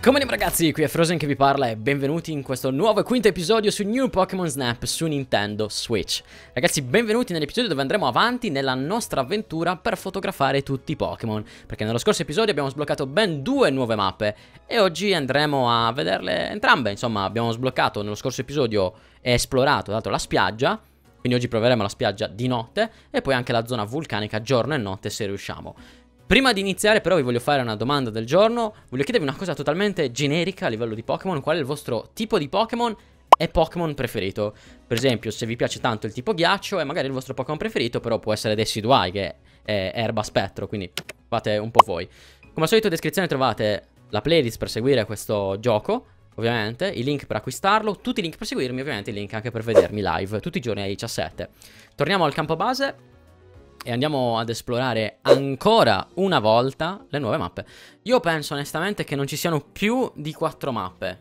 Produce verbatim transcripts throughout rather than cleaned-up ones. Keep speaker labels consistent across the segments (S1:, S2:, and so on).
S1: Come anem ragazzi, qui è Frozen che vi parla e benvenuti in questo nuovo e quinto episodio su New Pokémon Snap su Nintendo Switch. Ragazzi, benvenuti nell'episodio dove andremo avanti nella nostra avventura per fotografare tutti i Pokémon, perché nello scorso episodio abbiamo sbloccato ben due nuove mappe e oggi andremo a vederle entrambe. Insomma, abbiamo sbloccato nello scorso episodio e esplorato, dato la spiaggia, quindi oggi proveremo la spiaggia di notte e poi anche la zona vulcanica giorno e notte se riusciamo. Prima di iniziare però vi voglio fare una domanda del giorno. Voglio chiedervi una cosa totalmente generica a livello di Pokémon. Qual è il vostro tipo di Pokémon e Pokémon preferito? Per esempio, se vi piace tanto il tipo ghiaccio e magari il vostro Pokémon preferito però può essere Decidueye, che è erba spettro, quindi fate un po' voi. Come al solito in descrizione trovate la playlist per seguire questo gioco, ovviamente, i link per acquistarlo, tutti i link per seguirmi, ovviamente i link anche per vedermi live tutti i giorni alle diciassette. Torniamo al campo base e andiamo ad esplorare ancora una volta le nuove mappe. Io penso onestamente che non ci siano più di quattro mappe.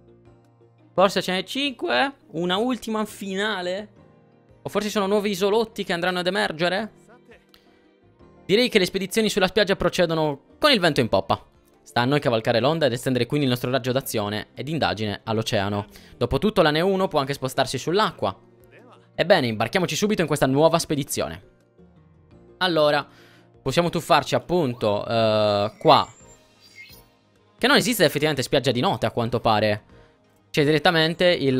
S1: Forse ce n'è cinque? Una ultima finale? O forse sono nuovi isolotti che andranno ad emergere? Direi che le spedizioni sulla spiaggia procedono con il vento in poppa. Sta a noi cavalcare l'onda ed estendere quindi il nostro raggio d'azione ed indagine all'oceano. Dopotutto la N uno può anche spostarsi sull'acqua. Ebbene, imbarchiamoci subito in questa nuova spedizione. Allora, possiamo tuffarci appunto uh, qua. Che non esiste effettivamente spiaggia di notte a quanto pare. C'è direttamente il,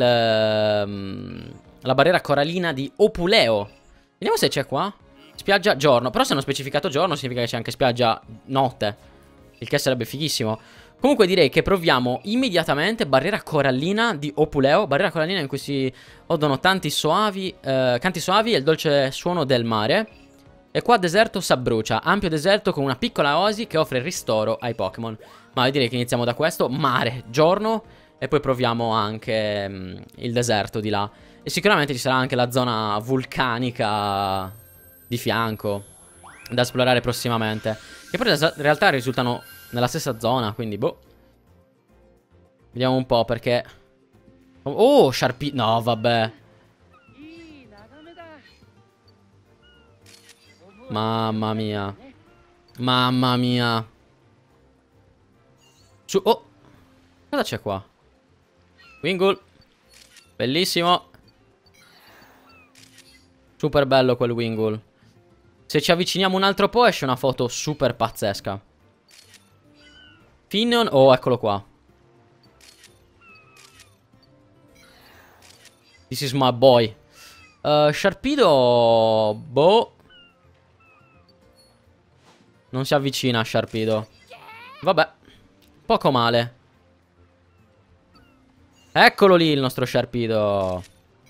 S1: uh, la barriera corallina di Opuleo. Vediamo se c'è qua. Spiaggia giorno. Però se hanno specificato giorno significa che c'è anche spiaggia notte, il che sarebbe fighissimo. Comunque direi che proviamo immediatamente barriera corallina di Opuleo. Barriera corallina in cui si odono tanti soavi, uh, canti soavi e il dolce suono del mare. E qua deserto s'abbrucia, ampio deserto con una piccola oasi che offre ristoro ai Pokémon. Ma io direi che iniziamo da questo, mare, giorno, e poi proviamo anche mh, il deserto di là. E sicuramente ci sarà anche la zona vulcanica di fianco da esplorare prossimamente. Che poi in realtà risultano nella stessa zona, quindi boh. Vediamo un po' perché... Oh, Sharpie... No, vabbè. Mamma mia. Mamma mia. Su. Oh. Cosa c'è qua? Wingull. Bellissimo. Super bello quel Wingull. Se ci avviciniamo un altro po' esce una foto super pazzesca. Finneon. Oh, eccolo qua. This is my boy. uh, Sharpedo. Boh. Non si avvicina a Sharpedo. Vabbè. Poco male. Eccolo lì il nostro Sharpedo.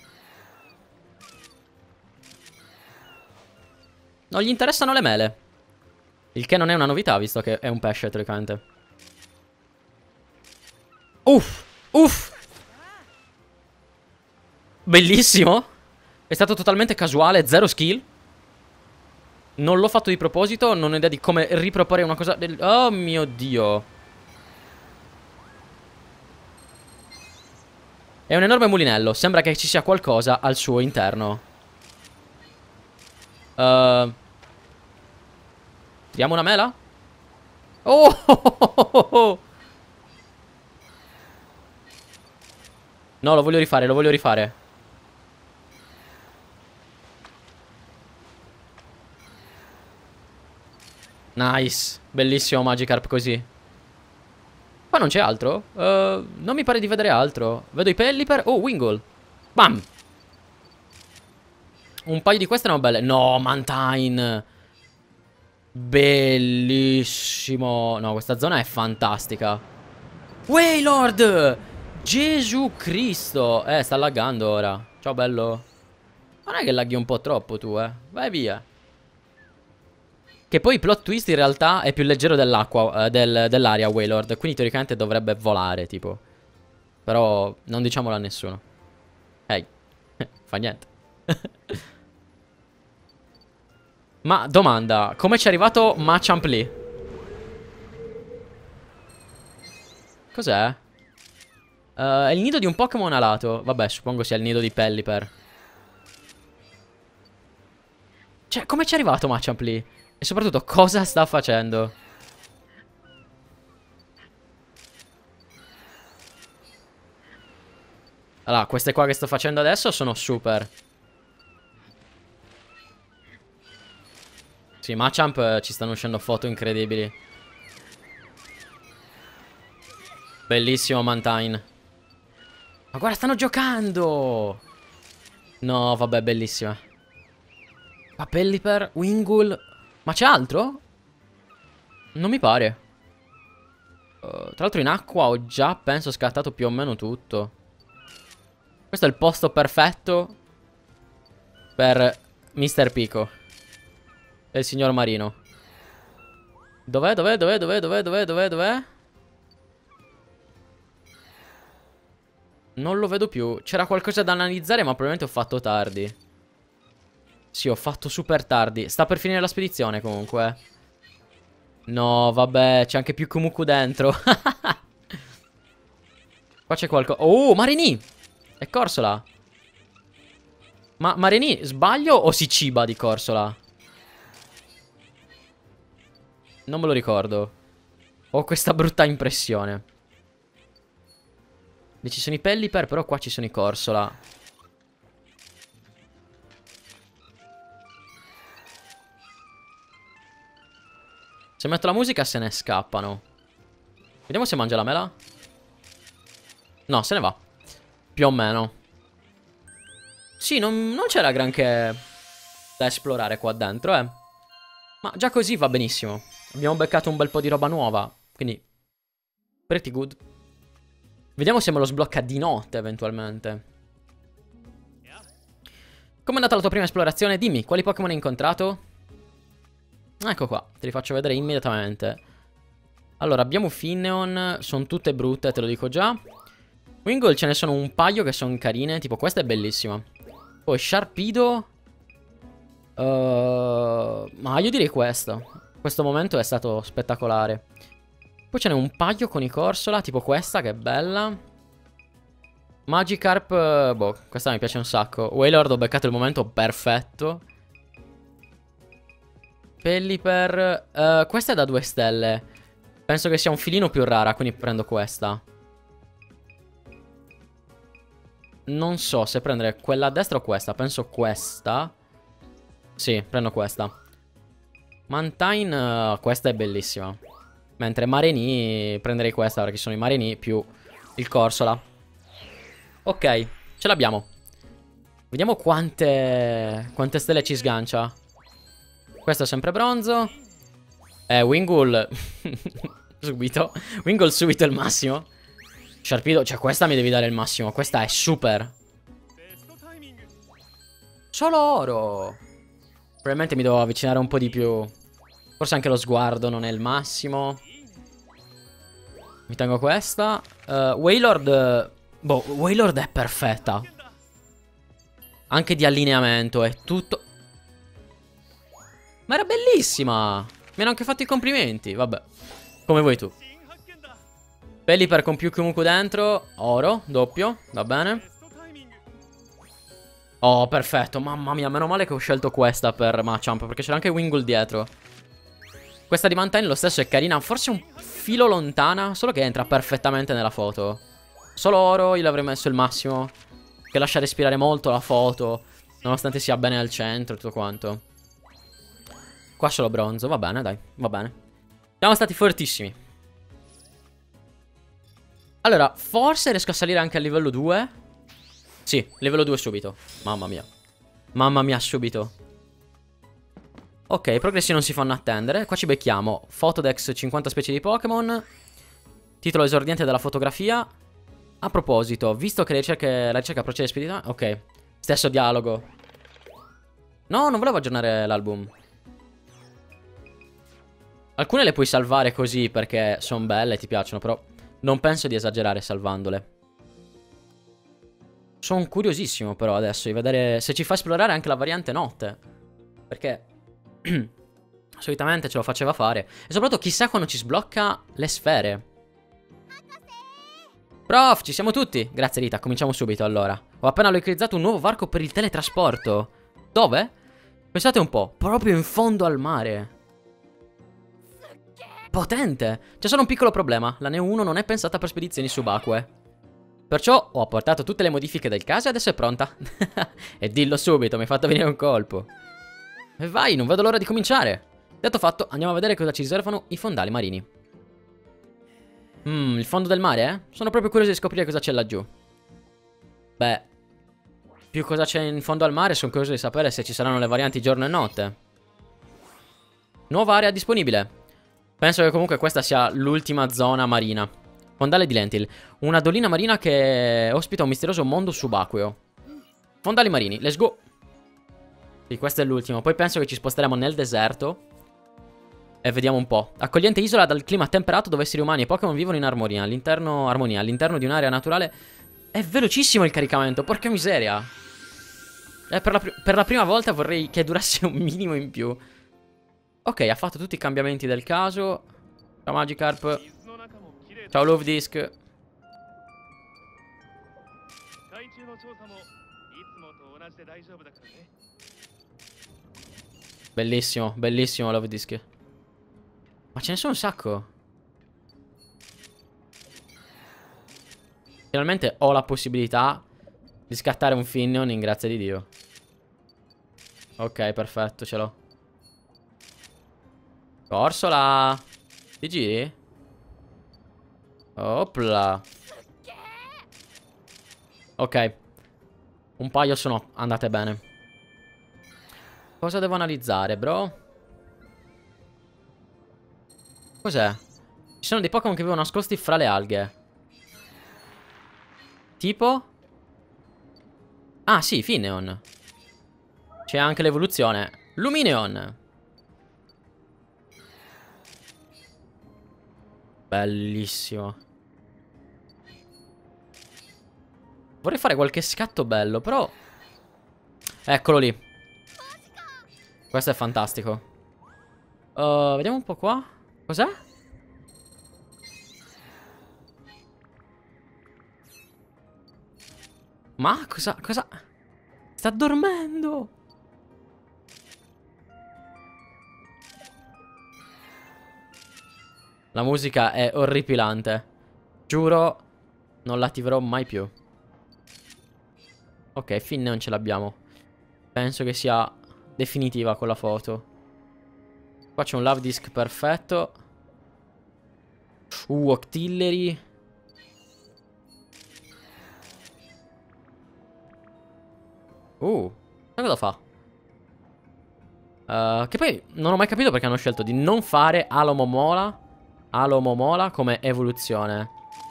S1: Non gli interessano le mele. Il che non è una novità, visto che è un pesce, teoricamente. Uff. Uff. Bellissimo. È stato totalmente casuale, zero skill. Non l'ho fatto di proposito, non ho idea di come riproporre una cosa del... Oh mio Dio. È un enorme mulinello, sembra che ci sia qualcosa al suo interno. uh... Diamo una mela? Oh, oh, oh, oh, oh. No, lo voglio rifare, lo voglio rifare. Nice, bellissimo Magikarp così. Qua non c'è altro? uh, Non mi pare di vedere altro. Vedo i Pelipper. Oh, Wingull. Bam. Un paio di queste erano belle. No, Mantine. Bellissimo. No, questa zona è fantastica. Wailord. Gesù Cristo. Eh, sta laggando ora. Ciao bello. Non è che laghi un po' troppo tu, eh. Vai via. Che poi il plot twist in realtà è più leggero dell'acqua, eh, del, dell'aria Wailord. Quindi teoricamente dovrebbe volare, tipo. Però non diciamolo a nessuno. Ehi, hey. Fa niente. Ma domanda, come ci è arrivato Machamp lì? Cos'è? Uh, è il nido di un Pokémon alato. Vabbè, suppongo sia il nido di Pelipper. Cioè, come ci è arrivato Machamp lì? E soprattutto cosa sta facendo? Allora, queste qua che sto facendo adesso sono super. Sì, Machamp eh, ci stanno uscendo foto incredibili. Bellissimo Mantine. Ma guarda, stanno giocando! No, vabbè, bellissima. Ma Pelipper, Wingull. Ma c'è altro? Non mi pare. uh, Tra l'altro in acqua ho già, penso, scattato più o meno tutto. Questo è il posto perfetto per mister Pico e il signor Marino. Dov'è, dov'è, dov'è, dov'è, dov'è, dov'è, dov'è, dov'è? Non lo vedo più. C'era qualcosa da analizzare, ma probabilmente ho fatto tardi. Sì, ho fatto super tardi. Sta per finire la spedizione comunque. No, vabbè, c'è anche più Kumuku dentro. Qua c'è qualcosa. Oh, Marini! È Corsola. Ma Marini, sbaglio o si ciba di Corsola? Non me lo ricordo. Ho questa brutta impressione. Lì ci sono i Pelipper, però qua ci sono i Corsola. Se metto la musica se ne scappano. Vediamo se mangia la mela. No, se ne va. Più o meno. Sì, non, non c'era granché da esplorare qua dentro, eh. Ma già così va benissimo. Abbiamo beccato un bel po' di roba nuova. Quindi pretty good. Vediamo se me lo sblocca di notte eventualmente. Com'è andata la tua prima esplorazione? Dimmi, quali Pokémon hai incontrato? Ecco qua, te li faccio vedere immediatamente. Allora, abbiamo Finneon. Sono tutte brutte, te lo dico già. Wingull ce ne sono un paio che sono carine. Tipo questa è bellissima. Poi Sharpedo. uh, Ma io direi questo. Questo momento è stato spettacolare. Poi ce n'è un paio con i Corsola. Tipo questa che è bella. Magikarp, uh, boh, questa mi piace un sacco. Wailord ho beccato il momento perfetto. Pelipper, uh, questa è da due stelle. Penso che sia un filino più rara, quindi prendo questa. Non so se prendere quella a destra o questa. Penso questa. Sì, prendo questa. Mantine, uh, questa è bellissima. Mentre Marini, prenderei questa perché sono i Marini più il Corsola. Ok, ce l'abbiamo. Vediamo quante quante stelle ci sgancia. Questo è sempre bronzo. Eh, Wingull subito. Wingull subito il massimo. Sharpedo, cioè questa mi devi dare il massimo. Questa è super. Solo oro. Probabilmente mi devo avvicinare un po' di più. Forse anche lo sguardo non è il massimo. Mi tengo questa. uh, Wailord. Boh, Wailord è perfetta. Anche di allineamento, è tutto. Ma era bellissima. Mi hanno anche fatto i complimenti, vabbè. Come vuoi tu. Pelipper con più Kumuku dentro. Oro, doppio, va bene. Oh, perfetto, mamma mia, meno male che ho scelto questa per Machamp, perché c'era anche Wingull dietro. Questa di Mantine lo stesso è carina, forse un filo lontana, solo che entra perfettamente nella foto. Solo oro, io l'avrei messo il massimo, che lascia respirare molto la foto, nonostante sia bene al centro e tutto quanto. Qua solo bronzo, va bene, dai, va bene. Siamo stati fortissimi. Allora, forse riesco a salire anche al livello due. Sì, livello due subito. Mamma mia. Mamma mia, subito. Ok, i progressi non si fanno attendere. Qua ci becchiamo Photodex cinquanta specie di Pokémon. Titolo esordiente della fotografia. A proposito, visto che le ricerche, la ricerca procede spedita. Ok, stesso dialogo. No, non volevo aggiornare l'album. Alcune le puoi salvare così perché sono belle, ti piacciono, però non penso di esagerare salvandole. Sono curiosissimo però adesso di vedere se ci fa esplorare anche la variante notte. Perché solitamente ce lo faceva fare. E soprattutto chissà quando ci sblocca le sfere. Prof, ci siamo tutti. Grazie Rita, cominciamo subito allora. Ho appena localizzato un nuovo varco per il teletrasporto. Dove? Pensate un po', proprio in fondo al mare. Potente. C'è solo un piccolo problema. La Neo uno non è pensata per spedizioni subacquee. Perciò ho apportato tutte le modifiche del caso e adesso è pronta. E dillo subito, mi hai fatto venire un colpo. E vai, non vedo l'ora di cominciare. Detto fatto, andiamo a vedere cosa ci riservano i fondali marini. Mmm, il fondo del mare, eh? Sono proprio curioso di scoprire cosa c'è laggiù. Beh, più cosa c'è in fondo al mare, sono curioso di sapere se ci saranno le varianti giorno e notte. Nuova area disponibile. Penso che comunque questa sia l'ultima zona marina. Fondale di Lentil. Una dolina marina che ospita un misterioso mondo subacqueo. Fondali marini, let's go. Sì, questo è l'ultimo. Poi penso che ci sposteremo nel deserto. E vediamo un po'. Accogliente isola dal clima temperato dove esseri umani e Pokémon vivono in armonia. All'interno armonia, all'interno di un'area naturale. È velocissimo il caricamento, porca miseria. Eh, per, la per la prima volta vorrei che durasse un minimo in più. Ok, ha fatto tutti i cambiamenti del caso. Ciao Magikarp. Ciao Luvdisk. Bellissimo, bellissimo Luvdisk. Ma ce ne sono un sacco. Finalmente ho la possibilità di scattare un Finneon, in grazia di Dio. Ok, perfetto, ce l'ho. Corsola. Ti giri? Opla. Ok. Un paio sono andate bene. Cosa devo analizzare, bro? Cos'è? Ci sono dei Pokémon che vivono nascosti fra le alghe. Tipo? Ah, sì, Finneon. C'è anche l'evoluzione. Lumineon. Bellissimo. Vorrei fare qualche scatto bello, però... Eccolo lì. Questo è fantastico. uh, Vediamo un po' qua. Cos'è? Ma cosa... cosa... Sta dormendo. La musica è orripilante. Giuro, non l'attiverò mai più. Ok, Finn non ce l'abbiamo. Penso che sia definitiva con la foto. Qua c'è un love disc perfetto. Uh, Octillery. Uh, sai cosa fa? Uh, che poi non ho mai capito perché hanno scelto di non fare Alomomola Alomomola come evoluzione.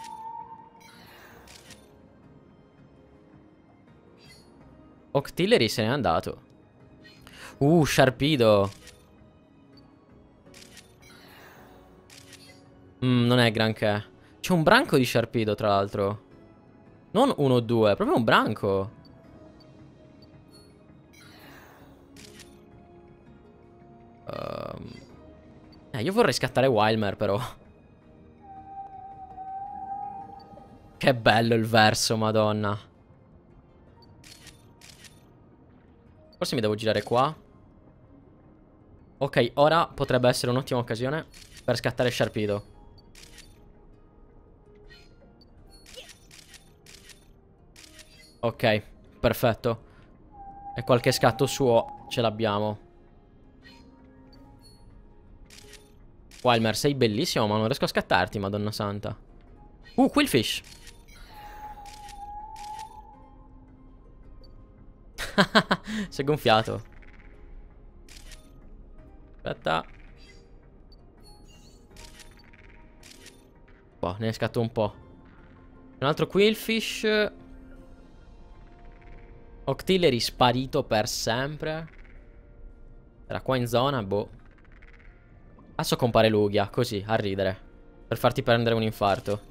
S1: Octillery se n'è andato. Uh, Sharpedo. Mm, non è granché. C'è un branco di Sharpedo, tra l'altro. Non uno o due, proprio un branco. Um, eh, io vorrei scattare Wilmer, però. Che bello il verso, madonna. Forse mi devo girare qua. Ok, ora potrebbe essere un'ottima occasione per scattare Sharpedo. Ok, perfetto. E qualche scatto suo ce l'abbiamo. Wilmer, sei bellissimo, ma non riesco a scattarti, madonna santa. Uh, Quillfish. Si è gonfiato. Aspetta. Boh, ne è scatto un po'. Un altro Quillfish. Octillery sparito per sempre. Era qua in zona, boh. Adesso compare Lugia, così, a ridere. Per farti prendere un infarto.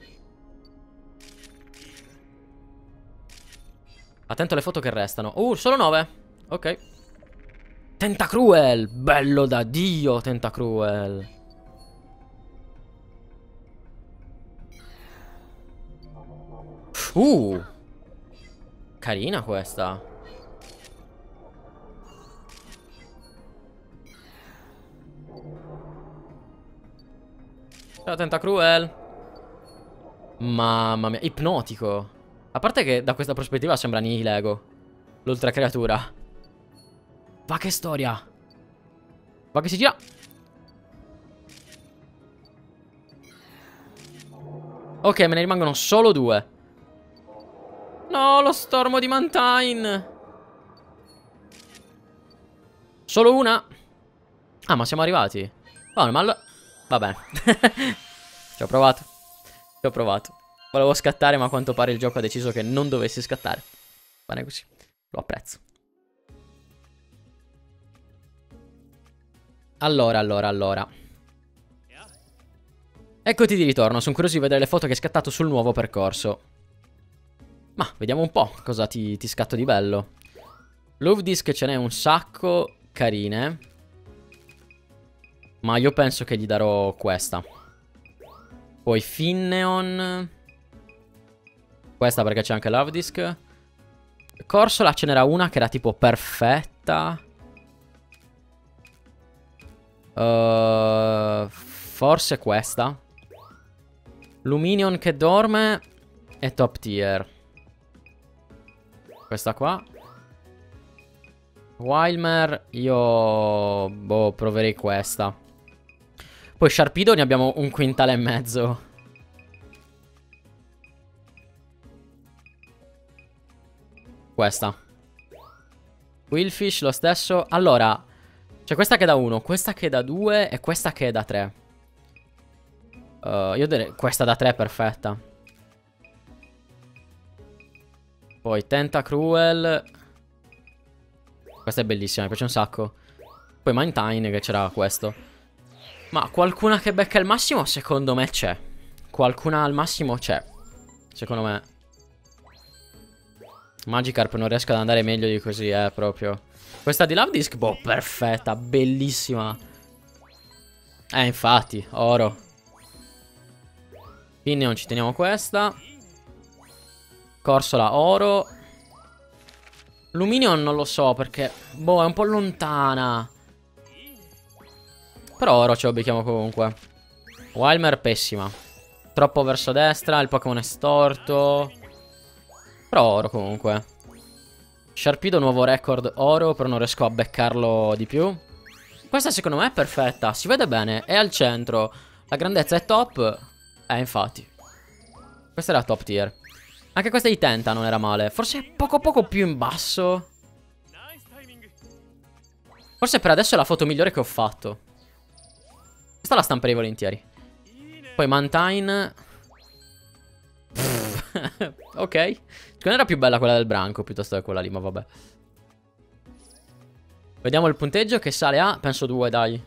S1: Attento alle foto che restano. Uh, solo nove. Ok. Tentacruel. Bello da Dio, Tentacruel. Uh. Carina questa. Ciao Tentacruel. Mamma mia, ipnotico. A parte che da questa prospettiva sembra Nihilego, l'ultra creatura. Va che storia. Va che si gira. Ok, me ne rimangono solo due. No, lo stormo di Mantine. Solo una? Ah, ma siamo arrivati. Oh, ma allora... Va bene. Ci ho provato. Ci ho provato. Volevo scattare, ma a quanto pare il gioco ha deciso che non dovessi scattare. Bene così. Lo apprezzo. Allora, allora, allora. Eccoti di ritorno. Sono curioso di vedere le foto che hai scattato sul nuovo percorso. Ma, vediamo un po' cosa ti, ti scatto di bello. Love Disc ce n'è un sacco carine. Ma io penso che gli darò questa. Poi Finneon. Questa perché c'è anche Love Disc. Corsola ce n'era una che era tipo perfetta. uh, Forse questa. Luminion che dorme è top tier. Questa qua. Wilmer io boh, proverei questa. Poi Sharpedo ne abbiamo un quintale e mezzo. Questa. Willfish lo stesso. Allora, c'è questa che è da uno, questa che è da due e questa che è da tre. uh, Io direi questa da tre è perfetta. Poi Tentacruel. Questa è bellissima, mi piace un sacco. Poi Mantine che c'era questo. Ma qualcuna che becca il massimo secondo me c'è. Qualcuna al massimo c'è. Secondo me. Magikarp non riesco ad andare meglio di così, eh, proprio. Questa di Love Disc, boh, perfetta, bellissima. Eh, infatti, oro. Finneon ci teniamo questa. Corsola, oro. Luminion non lo so perché, boh, è un po' lontana. Però oro ce lo becchiamo comunque. Wilmer, pessima. Troppo verso destra, il Pokémon è storto. Però oro comunque. Sharpedo nuovo record oro, però non riesco a beccarlo di più. Questa secondo me è perfetta, si vede bene, è al centro. La grandezza è top. Eh, infatti. Questa era top tier. Anche questa di Tenta non era male. Forse poco poco più in basso. Forse per adesso è la foto migliore che ho fatto. Questa la stamperei volentieri. Poi Mantine. Ok. Secondo me era più bella quella del branco piuttosto che quella lì, ma vabbè. Vediamo il punteggio che sale a, penso due, dai.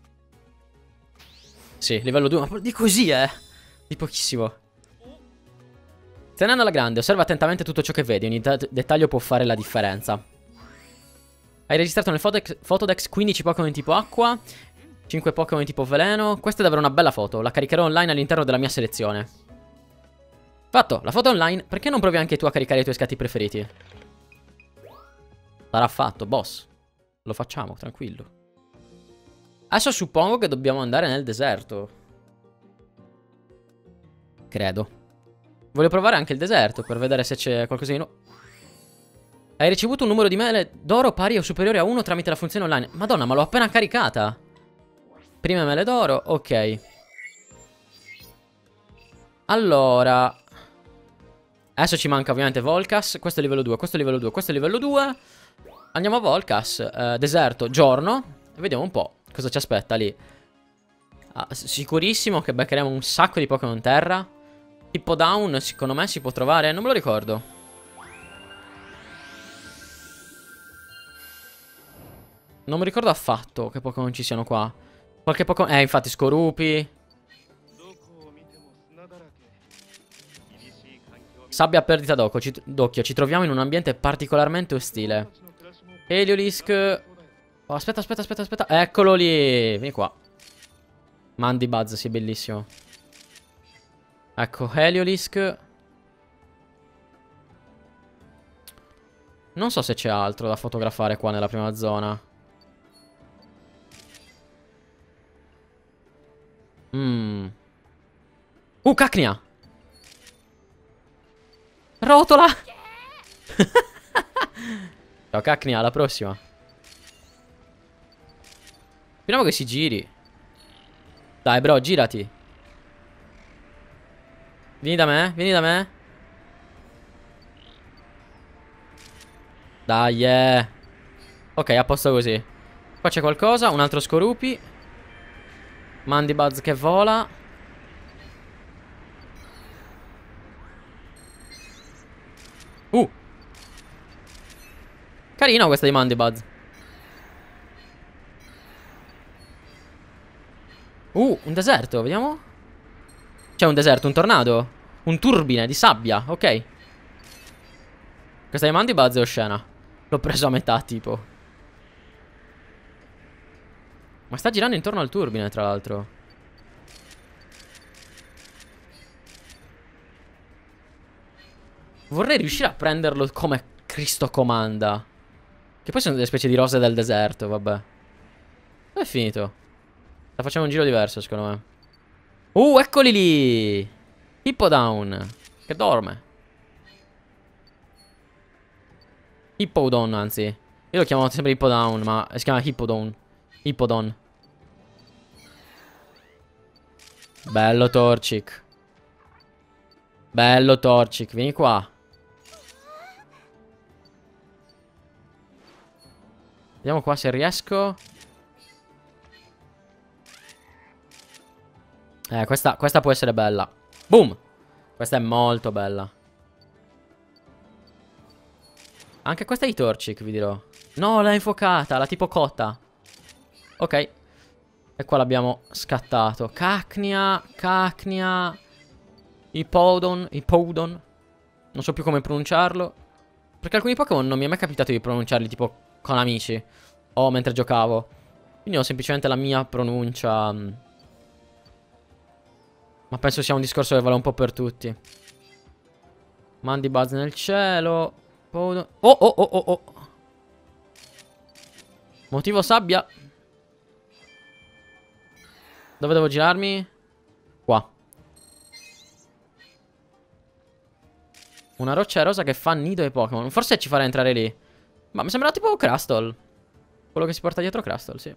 S1: Sì, livello due, ma di così, eh. Di pochissimo. Tenendo alla grande, osserva attentamente tutto ciò che vedi. Ogni dettaglio può fare la differenza. Hai registrato nel Photodex, Photodex quindici Pokémon tipo acqua, cinque Pokémon tipo veleno. Questa è davvero una bella foto. La caricherò online all'interno della mia selezione. Fatto, la foto online. Perché non provi anche tu a caricare i tuoi scatti preferiti? Sarà fatto, boss. Lo facciamo, tranquillo. Adesso suppongo che dobbiamo andare nel deserto. Credo. Voglio provare anche il deserto per vedere se c'è qualcosa di nuovo. Hai ricevuto un numero di mele d'oro pari o superiore a uno tramite la funzione online. Madonna, ma l'ho appena caricata. Prime mele d'oro, ok. Allora, adesso ci manca ovviamente Volcas. Questo è livello due, questo è livello due, questo è livello due. Andiamo a Volcas, eh, deserto, giorno. E vediamo un po' cosa ci aspetta lì. Ah, sicurissimo che beccheremo un sacco di Pokémon terra. Tipo Down, secondo me si può trovare, non me lo ricordo. Non mi ricordo affatto che Pokémon ci siano qua. Qualche Pokémon, eh infatti Scorupi. Sabbia a perdita d'occhio, ci troviamo in un ambiente particolarmente ostile. Heliolisk. Oh, aspetta, aspetta, aspetta, aspetta. Eccolo lì. Vieni qua. Mandibuzz, sì, bellissimo. Ecco, Heliolisk. Non so se c'è altro da fotografare qua nella prima zona. Mmm. Uh, Cacnea. Rotola! Ciao Cacnia, alla prossima. Speriamo che si giri. Dai bro, girati. Vieni da me, vieni da me. Dai, eh. Ok, a posto così. Qua c'è qualcosa, un altro Scorupi. Mandibuzz che vola. Uh. Carino questa di Mandibuzz. Uh, un deserto, vediamo. C'è un deserto, un tornado. Un turbine di sabbia, ok. Questa di Mandibuzz è oscena. L'ho preso a metà, tipo. Ma sta girando intorno al turbine, tra l'altro. Vorrei riuscire a prenderlo come Cristo comanda. Che poi sono delle specie di rose del deserto, vabbè. Dove è finito? La facciamo un giro diverso, secondo me. Uh, eccoli lì! Hippowdon, che dorme. Hippowdon, anzi. Io lo chiamo sempre Hippowdon, ma si chiama Hippowdon. Hippowdon. Bello Torchic. Bello Torchic, vieni qua. Vediamo qua se riesco. Eh, questa, questa può essere bella. Boom! Questa è molto bella. Anche questa di Torchic, vi dirò. No, l'ha infuocata, la tipo cotta. Ok. E qua l'abbiamo scattato. Cacnia, Cacnia, Hippowdon, Hippowdon. Non so più come pronunciarlo. Perché alcuni Pokémon non mi è mai capitato di pronunciarli tipo con amici o mentre giocavo. Quindi ho semplicemente la mia pronuncia. Ma penso sia un discorso che vale un po' per tutti. Mandibuzz nel cielo. Hippowdon. Oh oh oh oh oh. Motivo sabbia. Dove devo girarmi? Qua. Una roccia rosa che fa nido ai Pokémon. Forse ci farà entrare lì. Ma mi sembra tipo Crustle. Quello che si porta dietro Crustle, sì.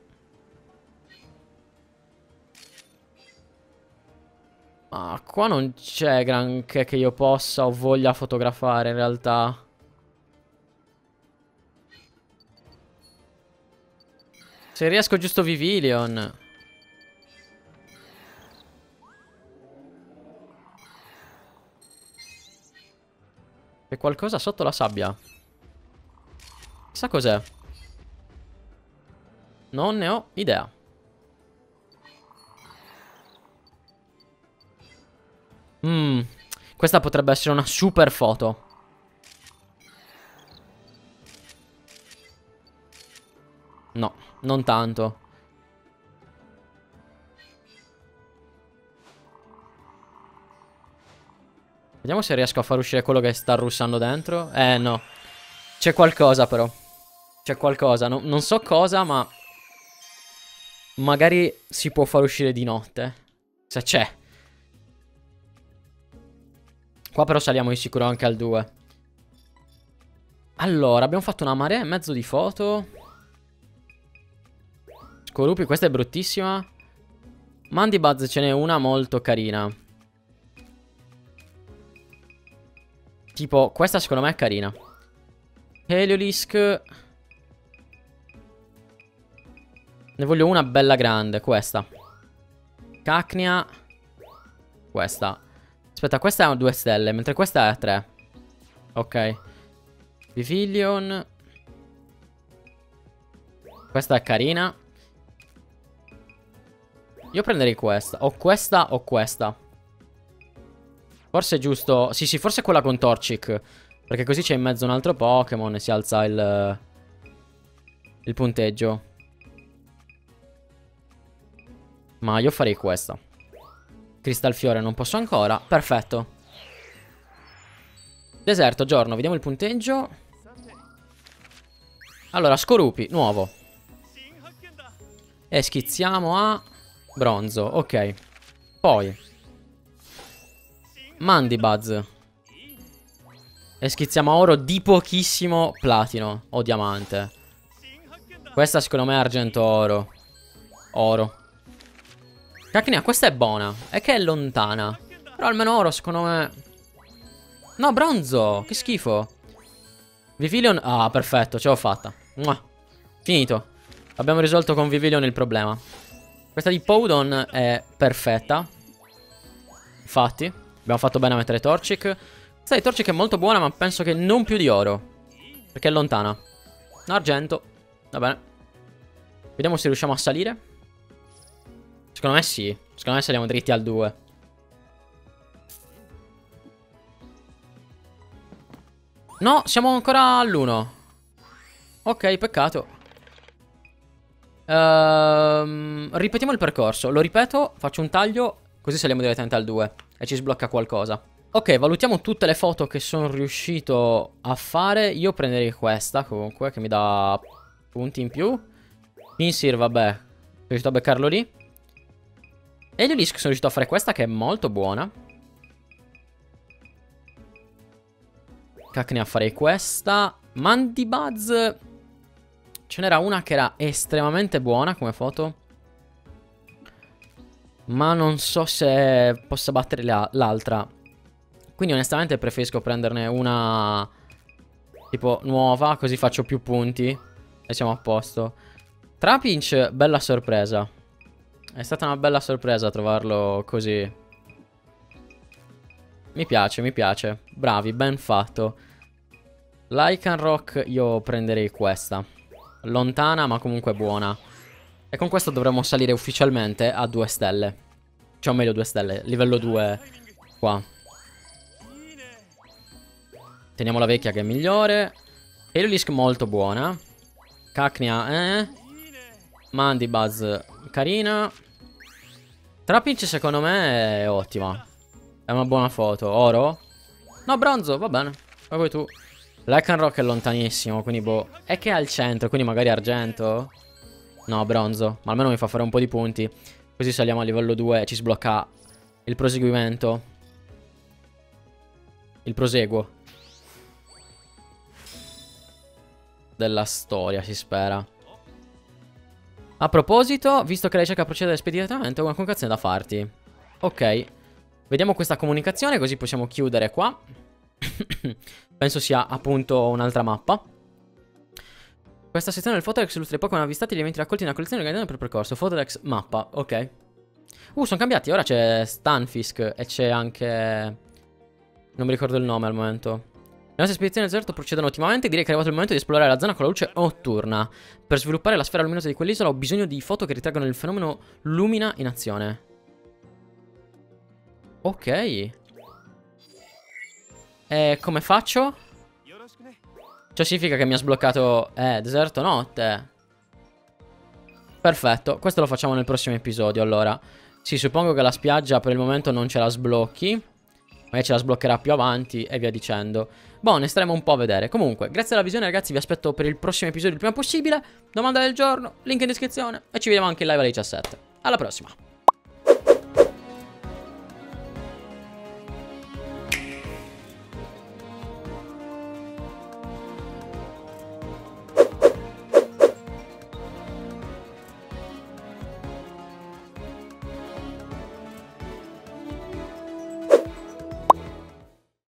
S1: Ma qua non c'è granché che io possa o voglia fotografare in realtà. Se riesco giusto Vivillon. C'è qualcosa sotto la sabbia. Chissà cos'è. Non ne ho idea. Mmm. Questa potrebbe essere una super foto. No, non tanto. Vediamo se riesco a far uscire quello che sta russando dentro. Eh, no. C'è qualcosa, però. C'è qualcosa. No, non so cosa, ma magari si può far uscire di notte. Se c'è. Qua però saliamo di sicuro anche al due. Allora, abbiamo fatto una marea e mezzo di foto. Scorupi, questa è bruttissima. Mandibuzz ce n'è una molto carina. Tipo, questa secondo me è carina. Heliolisk. Ne voglio una bella grande, questa. Cacnia. Questa. Aspetta, questa è due stelle, mentre questa è tre. Ok. Vivillon. Questa è carina. Io prenderei questa. O questa o questa. Forse è giusto. Sì, sì, forse è quella con Torchic. Perché così c'è in mezzo un altro Pokémon e si alza il il punteggio. Ma io farei questa. Cristalfiore non posso ancora. Perfetto. Deserto, giorno, vediamo il punteggio. Allora, Scorupi, nuovo. E schizziamo a bronzo, ok. Poi Mandibuzz. E schizziamo a oro di pochissimo platino o diamante. Questa secondo me è argento oro. Oro. Cacnea, questa è buona. È che è lontana. Però almeno oro secondo me. No, bronzo. Che schifo. Vivillon. Ah, perfetto, ce l'ho fatta. Mua. Finito. Abbiamo risolto con Vivillon il problema. Questa di Powdon è perfetta. Infatti abbiamo fatto bene a mettere Torchic. Questa di Torchic è molto buona, ma penso che non più di oro, perché è lontana. Argento. Va bene. Vediamo se riusciamo a salire. Secondo me sì. Secondo me saliamo dritti al due. No, siamo ancora all'uno. Ok, peccato. Ehm, ripetiamo il percorso. Lo ripeto, faccio un taglio, così saliamo direttamente al due e ci sblocca qualcosa. Ok, valutiamo tutte le foto che sono riuscito a fare. Io prenderei questa comunque, che mi dà punti in più. Pinsir, vabbè, sono riuscito a beccarlo lì. E Heliolisk sono riuscito a fare questa, che è molto buona. Cacnea farei questa. Mandibuzz, ce n'era una che era estremamente buona come foto, ma non so se possa battere l'altra. Quindi onestamente preferisco prenderne una tipo nuova, così faccio più punti e siamo a posto. Trapinch, bella sorpresa. È stata una bella sorpresa trovarlo così. Mi piace, mi piace. Bravi, ben fatto. Lycanroc io prenderei questa. Lontana ma comunque buona. E con questo dovremmo salire ufficialmente a due stelle. Cioè o meglio due stelle. Livello due qua. Teniamo la vecchia che è migliore. Heliolisk molto buona. Cacnea eh. Mandibuzz carina. Trapinch secondo me è ottima. È una buona foto. Oro? No, bronzo, va bene. Poi vuoi tu. Lycanroc è lontanissimo, quindi boh. È che è al centro, quindi magari argento. No, bronzo. Ma almeno mi fa fare un po' di punti. Così saliamo a livello due e ci sblocca il proseguimento. Il proseguo della storia, si spera. A proposito, visto che la ricerca procede speditamente, ho una comunicazione da farti. Ok. Vediamo questa comunicazione, così possiamo chiudere qua. Penso sia appunto un'altra mappa. Questa sezione del Photodex illustra i Pokémon avvistati e gli eventi raccolti nella collezione organizzata per percorso. Photodex mappa, ok. Uh, sono cambiati, ora c'è Stunfisk e c'è anche... non mi ricordo il nome al momento. Le nostre spedizioni al deserto procedono ottimamente. Direi che è arrivato il momento di esplorare la zona con la luce notturna. Per sviluppare la sfera luminosa di quell'isola ho bisogno di foto che ritraggono il fenomeno Lumina in azione. Ok. E come faccio? Ciò significa che mi ha sbloccato... Eh, deserto notte. Perfetto, questo lo facciamo nel prossimo episodio allora. Sì, suppongo che la spiaggia per il momento non ce la sblocchi. Magari ce la sbloccherà più avanti e via dicendo. Boh, ne staremo un po' a vedere. Comunque, grazie alla visione ragazzi, vi aspetto per il prossimo episodio il prima possibile. Domanda del giorno, link in descrizione. E ci vediamo anche in live alle diciassette. Alla prossima.